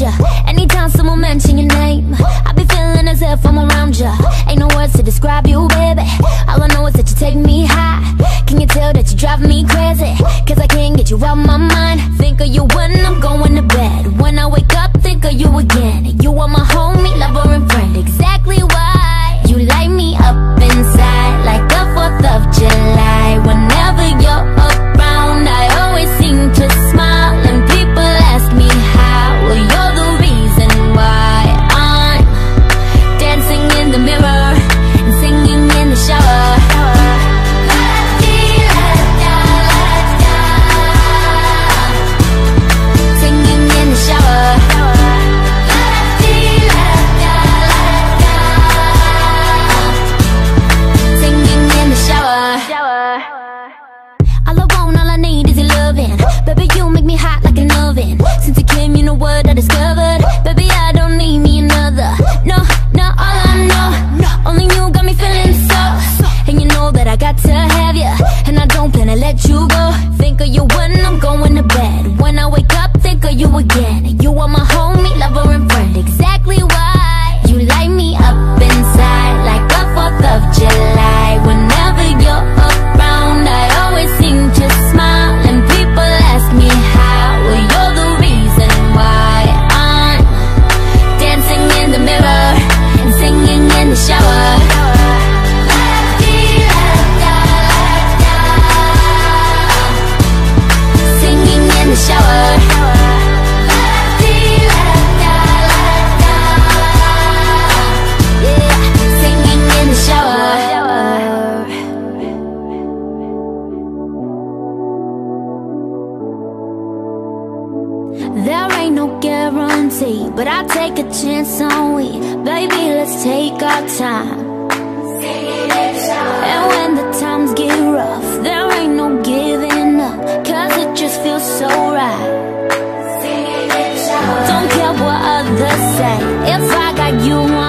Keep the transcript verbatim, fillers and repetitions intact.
ya. Anytime someone mention your name, I be feeling as if I'm around ya. Ain't no words to describe you, baby. All I know is that you take me high. Can you tell that you drive me crazy? Cause I can't get you out my mind. Think of you when I'm going to bed. When I wake up, think of you again. You are my homie, lover and friend. Exactly why you light me up inside, like the fourth of July. Whenever you're around, I always seem to smile. And people ask me how, well you're the reason why I'm dancing in the mirror and singing in the shower. Baby, you make me hot like an oven. Since you came, you know what I discovered. Baby, I don't need me another. No, no, all I know, only you got me feeling so. And you know that I got to have you, and I don't plan to let you go. Think of you when I'm going to bed. When I wake up, think of you again. You are my homie, lover and friend. Exactly why you light me up inside, like the fourth of July. Whenever you're around, I always seem to smile. And people ask me how, well you're the reason why I'm dancing in the mirror and singing in the shower. Singing in the shower. Yeah, singing in the shower. There ain't no guarantee, but I take a chance on we. Baby, let's take our time. And when the times get rough, there ain't no giving up, cause it just feels so right. Don't care what others say, if I got you on